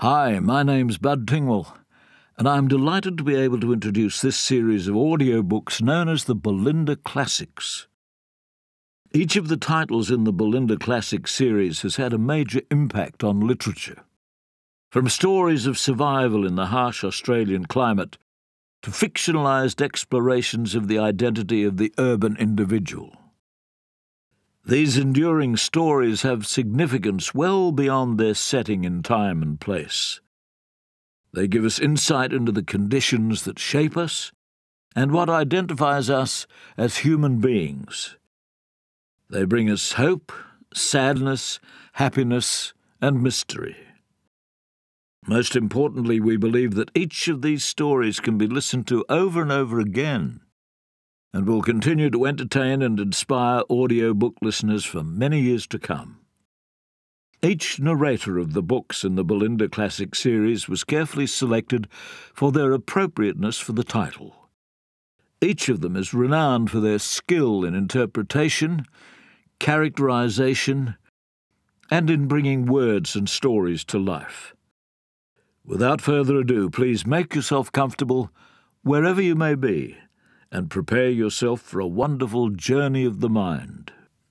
Hi, my name's Bud Tingwell, and I'm delighted to be able to introduce this series of audiobooks known as the Belinda Classics. Each of the titles in the Belinda Classics series has had a major impact on literature. From stories of survival in the harsh Australian climate to fictionalised explorations of the identity of the urban individual. These enduring stories have significance well beyond their setting in time and place. They give us insight into the conditions that shape us and what identifies us as human beings. They bring us hope, sadness, happiness, and mystery. Most importantly, we believe that each of these stories can be listened to over and over again and will continue to entertain and inspire audiobook listeners for many years to come. Each narrator of the books in the Belinda Classic series was carefully selected for their appropriateness for the title. Each of them is renowned for their skill in interpretation, characterization, and in bringing words and stories to life. Without further ado, please make yourself comfortable wherever you may be, and prepare yourself for a wonderful journey of the mind.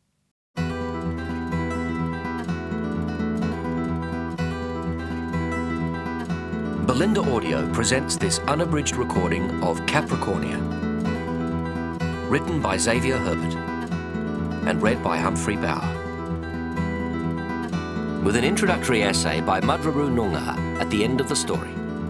Belinda Audio presents this unabridged recording of Capricornia, written by Xavier Herbert and read by Humphrey with an introductory essay by Madraru Nungaha at the end of the story.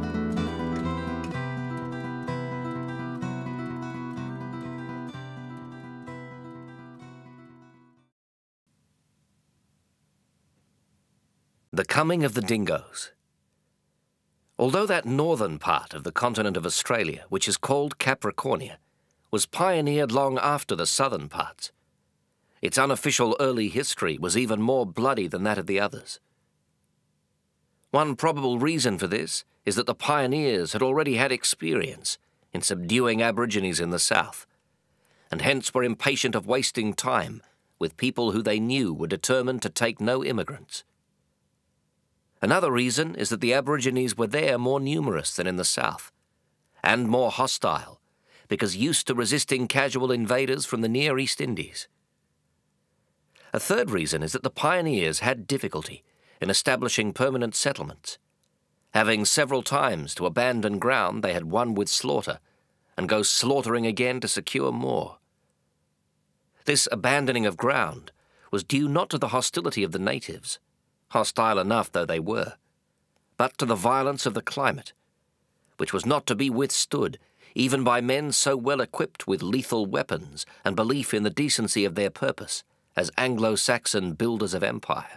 The Coming of the Dingoes. Although that northern part of the continent of Australia, which is called Capricornia, was pioneered long after the southern parts, its unofficial early history was even more bloody than that of the others. One probable reason for this is that the pioneers had already had experience in subduing Aborigines in the south, and hence were impatient of wasting time with people who they knew were determined to take no immigrants. Another reason is that the Aborigines were there more numerous than in the south, and more hostile, because used to resisting casual invaders from the Near East Indies. A third reason is that the pioneers had difficulty in establishing permanent settlements, having several times to abandon ground they had won with slaughter and go slaughtering again to secure more. This abandoning of ground was due not to the hostility of the natives, hostile enough though they were, but to the violence of the climate, which was not to be withstood even by men so well equipped with lethal weapons and belief in the decency of their purpose as Anglo-Saxon builders of empire.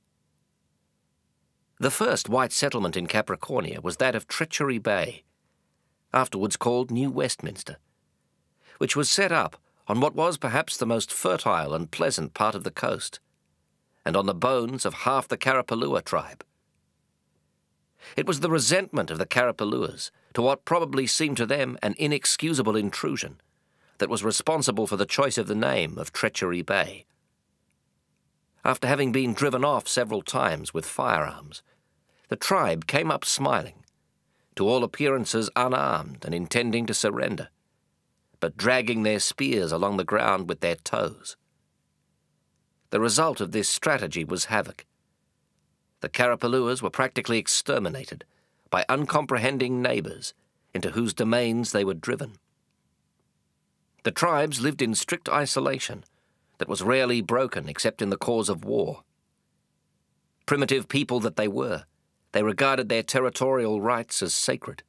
The first white settlement in Capricornia was that of Treachery Bay, afterwards called New Westminster, which was set up on what was perhaps the most fertile and pleasant part of the coast, and on the bones of half the Karapalua tribe. It was the resentment of the Karapaluas to what probably seemed to them an inexcusable intrusion that was responsible for the choice of the name of Treachery Bay. After having been driven off several times with firearms, the tribe came up smiling, to all appearances unarmed and intending to surrender, but dragging their spears along the ground with their toes. The result of this strategy was havoc. The Karapaluas were practically exterminated by uncomprehending neighbours into whose domains they were driven. The tribes lived in strict isolation that was rarely broken except in the cause of war. Primitive people that they were, they regarded their territorial rights as sacred.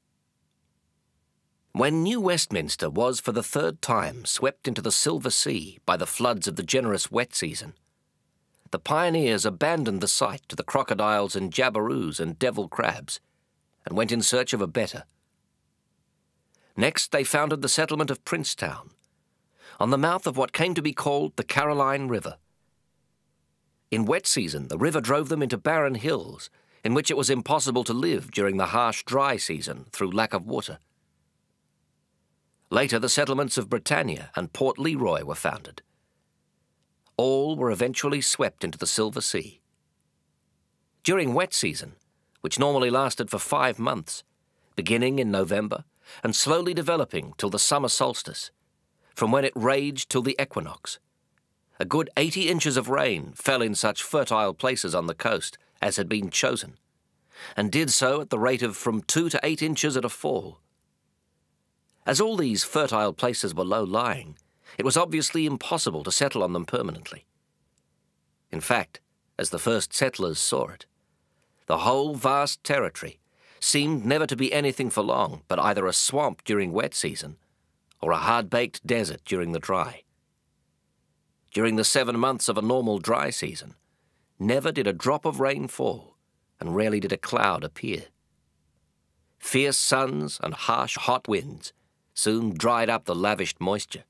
When New Westminster was for the third time swept into the Silver Sea by the floods of the generous wet season, the pioneers abandoned the site to the crocodiles and jabiroos and devil crabs and went in search of a better. Next, they founded the settlement of Princetown, on the mouth of what came to be called the Caroline River. In wet season, the river drove them into barren hills in which it was impossible to live during the harsh dry season through lack of water. Later, the settlements of Britannia and Port Leroy were founded. All were eventually swept into the Silver Sea. During wet season, which normally lasted for 5 months, beginning in November and slowly developing till the summer solstice, from when it raged till the equinox. A good 80 inches of rain fell in such fertile places on the coast as had been chosen, and did so at the rate of from 2 to 8 inches at a fall. As all these fertile places were low-lying, it was obviously impossible to settle on them permanently. In fact, as the first settlers saw it, the whole vast territory seemed never to be anything for long but either a swamp during wet season or a hard-baked desert during the dry. During the 7 months of a normal dry season, never did a drop of rain fall, and rarely did a cloud appear. Fierce suns and harsh hot winds soon dried up the lavished moisture.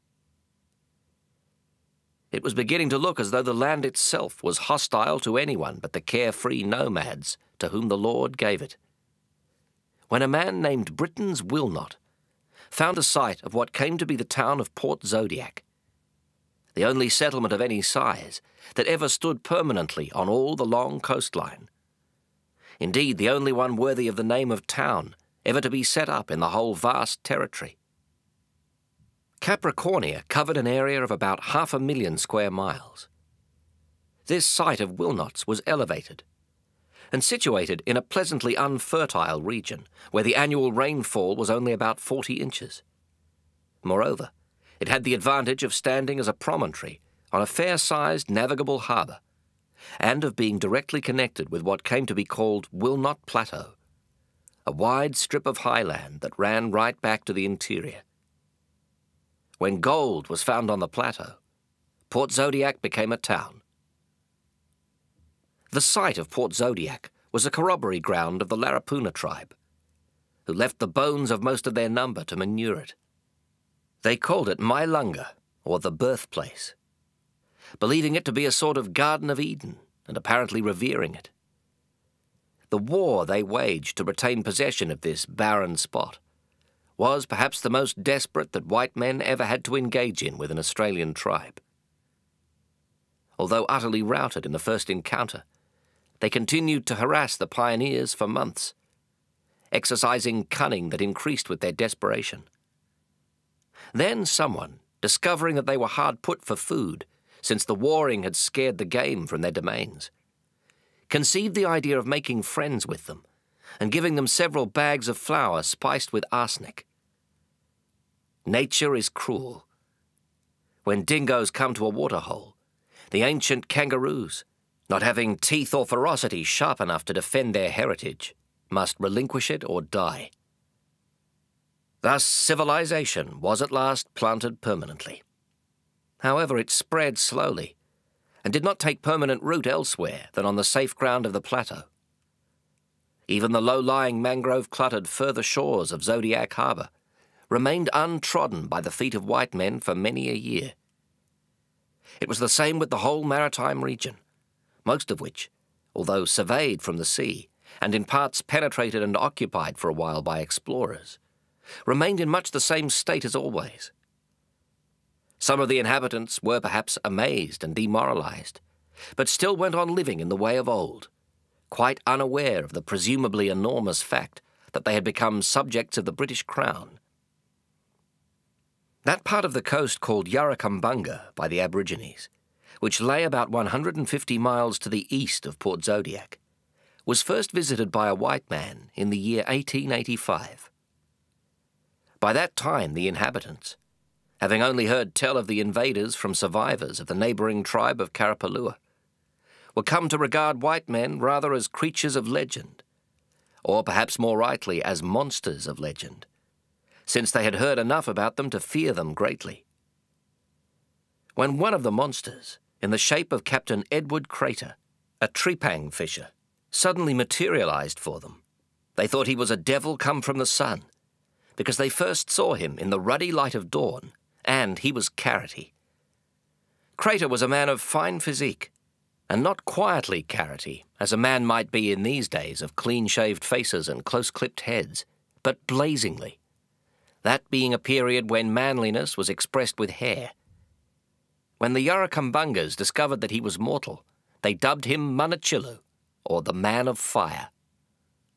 It was beginning to look as though the land itself was hostile to anyone but the carefree nomads to whom the Lord gave it, when a man named Britain's Wilnot found a site of what came to be the town of Port Zodiac, the only settlement of any size that ever stood permanently on all the long coastline. Indeed, the only one worthy of the name of town ever to be set up in the whole vast territory. Capricornia covered an area of about 500,000 square miles. This site of Wilnot's was elevated and situated in a pleasantly unfertile region where the annual rainfall was only about 40 inches. Moreover, it had the advantage of standing as a promontory on a fair-sized navigable harbour, and of being directly connected with what came to be called Wilnot Plateau, a wide strip of highland that ran right back to the interior. When gold was found on the plateau, Port Zodiac became a town. The site of Port Zodiac was a corroboree ground of the Larapuna tribe, who left the bones of most of their number to manure it. They called it Mailunga, or the birthplace, believing it to be a sort of Garden of Eden and apparently revering it. The war they waged to retain possession of this barren spot was perhaps the most desperate that white men ever had to engage in with an Australian tribe. Although utterly routed in the first encounter, they continued to harass the pioneers for months, exercising cunning that increased with their desperation. Then someone, discovering that they were hard put for food, since the warring had scared the game from their domains, conceived the idea of making friends with them and giving them several bags of flour spiced with arsenic. Nature is cruel. When dingoes come to a waterhole, the ancient kangaroos, not having teeth or ferocity sharp enough to defend their heritage, must relinquish it or die. Thus civilization was at last planted permanently. However, it spread slowly, and did not take permanent root elsewhere than on the safe ground of the plateau. Even the low-lying mangrove-cluttered further shores of Zodiac Harbour remained untrodden by the feet of white men for many a year. It was the same with the whole maritime region, most of which, although surveyed from the sea, and in parts penetrated and occupied for a while by explorers, remained in much the same state as always. Some of the inhabitants were perhaps amazed and demoralized, but still went on living in the way of old, quite unaware of the presumably enormous fact that they had become subjects of the British Crown. That part of the coast called Yarracumbunga by the Aborigines, which lay about 150 miles to the east of Port Zodiac, was first visited by a white man in the year 1885. By that time, the inhabitants, having only heard tell of the invaders from survivors of the neighbouring tribe of Karapalua, were come to regard white men rather as creatures of legend, or perhaps more rightly as monsters of legend, since they had heard enough about them to fear them greatly. When one of the monsters, in the shape of Captain Ned Krater, a trepang fisher, suddenly materialized for them, they thought he was a devil come from the sun, because they first saw him in the ruddy light of dawn, and he was carroty. Krater was a man of fine physique, and not quietly carroty, as a man might be in these days of clean-shaved faces and close-clipped heads, but blazingly, that being a period when manliness was expressed with hair. When the Yarracumbungas discovered that he was mortal, they dubbed him Manachilu, or the Man of Fire.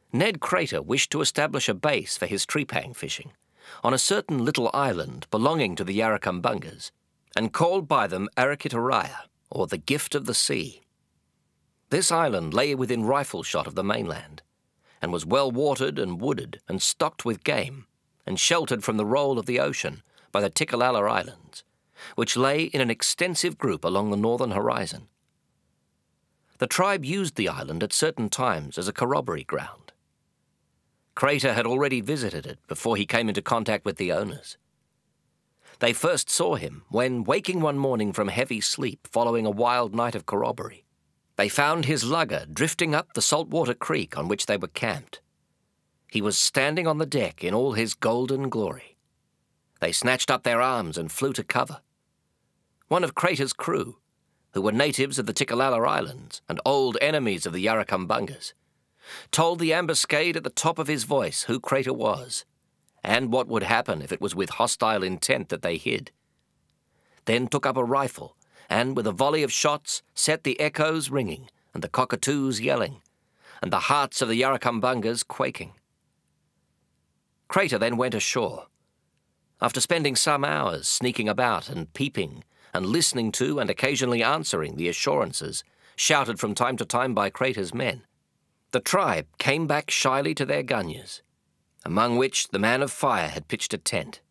Ned Krater wished to establish a base for his trepang fishing on a certain little island belonging to the Yarracumbungas and called by them Arikitaraia, or the Gift of the Sea. This island lay within rifle shot of the mainland and was well watered and wooded and stocked with game and sheltered from the roll of the ocean by the Tikalala Islands, which lay in an extensive group along the northern horizon. The tribe used the island at certain times as a corroboree ground. Krater had already visited it before he came into contact with the owners. They first saw him when, waking one morning from heavy sleep following a wild night of corroboree, they found his lugger drifting up the saltwater creek on which they were camped. He was standing on the deck in all his golden glory. They snatched up their arms and flew to cover. One of Krater's crew, who were natives of the Tikalala Islands and old enemies of the Yarracumbungas, told the ambuscade at the top of his voice who Krater was, and what would happen if it was with hostile intent that they hid. Then took up a rifle and, with a volley of shots, set the echoes ringing and the cockatoos yelling, and the hearts of the Yarracumbungas quaking. Krater then went ashore. After spending some hours sneaking about and peeping and listening to and occasionally answering the assurances shouted from time to time by Krater's men, the tribe came back shyly to their gunyahs, among which the man of fire had pitched a tent.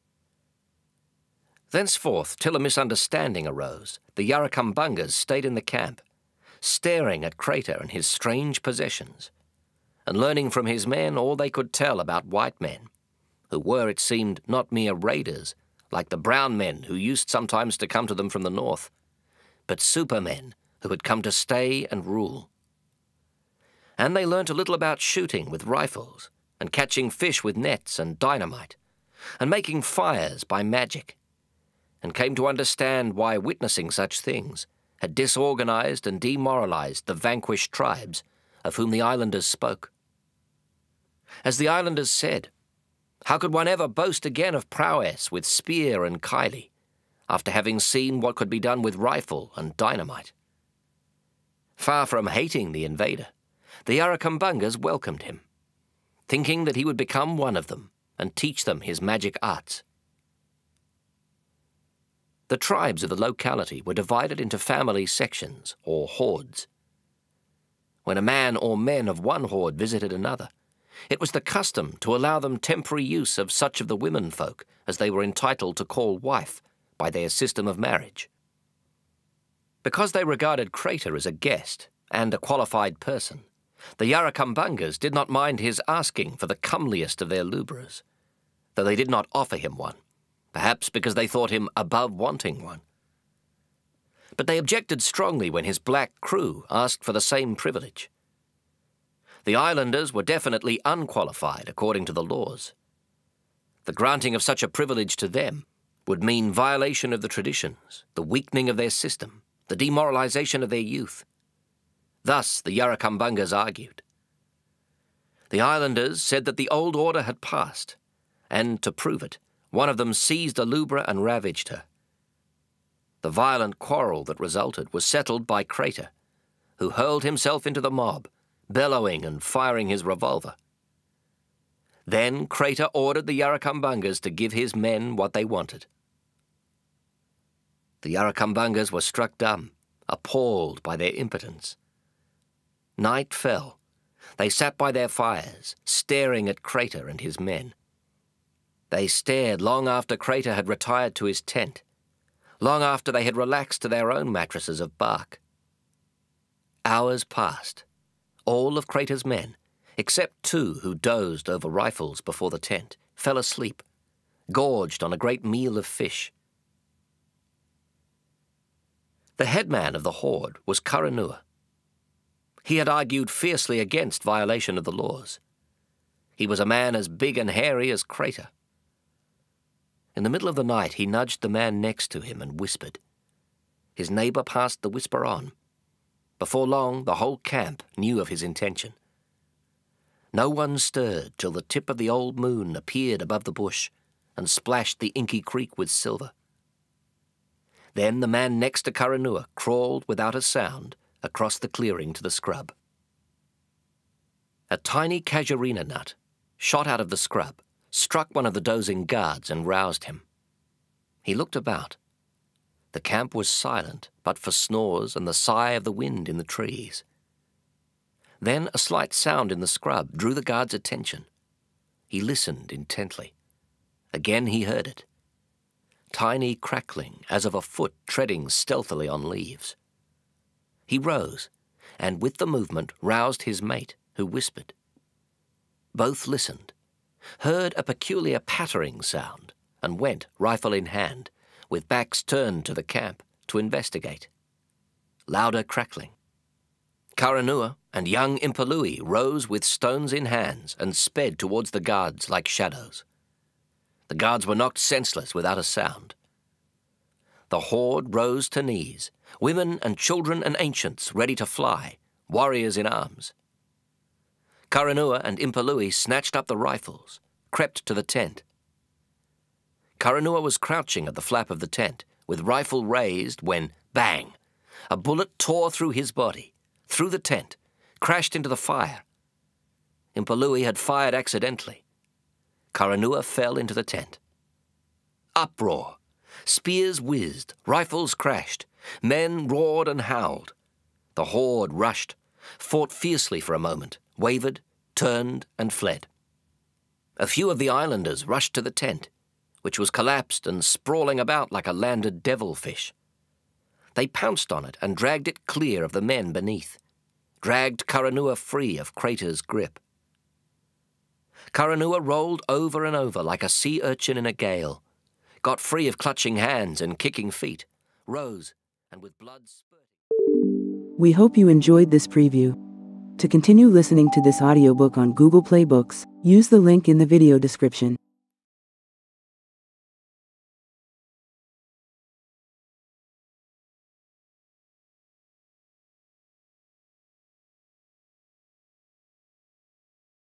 Thenceforth, till a misunderstanding arose, the Yarracumbungas stayed in the camp, staring at Krater and his strange possessions, and learning from his men all they could tell about white men, who were, it seemed, not mere raiders, like the brown men who used sometimes to come to them from the north, but supermen who had come to stay and rule. And they learnt a little about shooting with rifles, and catching fish with nets and dynamite, and making fires by magic, and came to understand why witnessing such things had disorganized and demoralized the vanquished tribes of whom the islanders spoke. As the islanders said, how could one ever boast again of prowess with spear and kylie, after having seen what could be done with rifle and dynamite? Far from hating the invader, the Yarracumbungas welcomed him, thinking that he would become one of them and teach them his magic arts. The tribes of the locality were divided into family sections, or hordes. When a man or men of one horde visited another, it was the custom to allow them temporary use of such of the women folk as they were entitled to call wife by their system of marriage. Because they regarded Krater as a guest and a qualified person, the Yarracumbungas did not mind his asking for the comeliest of their lubras, though they did not offer him one, perhaps because they thought him above wanting one. But they objected strongly when his black crew asked for the same privilege. The islanders were definitely unqualified according to the laws. The granting of such a privilege to them would mean violation of the traditions, the weakening of their system, the demoralization of their youth. Thus the Yarracumbungas argued. The islanders said that the old order had passed, and to prove it, one of them seized a lubra and ravaged her. The violent quarrel that resulted was settled by Krater, who hurled himself into the mob, bellowing and firing his revolver. Then Krater ordered the Yarracumbungas to give his men what they wanted. The Yarracumbungas were struck dumb, appalled by their impotence. Night fell. They sat by their fires, staring at Krater and his men. They stared long after Krater had retired to his tent, long after they had relaxed to their own mattresses of bark. Hours passed. All of Krater's men, except 2 who dozed over rifles before the tent, fell asleep, gorged on a great meal of fish. The headman of the horde was Karanua. He had argued fiercely against violation of the laws. He was a man as big and hairy as Krater. In the middle of the night, he nudged the man next to him and whispered. His neighbor passed the whisper on. Before long, the whole camp knew of his intention. No one stirred till the tip of the old moon appeared above the bush and splashed the inky creek with silver. Then the man next to Karanua crawled without a sound across the clearing to the scrub. A tiny casuarina nut shot out of the scrub, struck one of the dozing guards and roused him. He looked about. The camp was silent, but for snores and the sigh of the wind in the trees. Then a slight sound in the scrub drew the guard's attention. He listened intently. Again he heard it. Tiny crackling as of a foot treading stealthily on leaves. He rose, and with the movement roused his mate, who whispered. Both listened, heard a peculiar pattering sound, and went, rifle in hand, with backs turned to the camp, to investigate. Louder crackling. Karanua and young Impalui rose with stones in hands and sped towards the guards like shadows. The guards were knocked senseless without a sound. The horde rose to knees, women and children and ancients ready to fly, warriors in arms. Karanua and Impalui snatched up the rifles, crept to the tent. Karanua was crouching at the flap of the tent, with rifle raised when, bang, a bullet tore through his body, through the tent, crashed into the fire. Impalui had fired accidentally. Karanua fell into the tent. Uproar. Spears whizzed, rifles crashed, men roared and howled. The horde rushed, fought fiercely for a moment, wavered, turned and fled. A few of the islanders rushed to the tent, which was collapsed and sprawling about like a landed devilfish. They pounced on it and dragged it clear of the men beneath, dragged Karanua free of Krater's grip. Karanua rolled over and over like a sea urchin in a gale, got free of clutching hands and kicking feet, rose, and with blood spurting. We hope you enjoyed this preview. To continue listening to this audiobook on Google Play Books, use the link in the video description.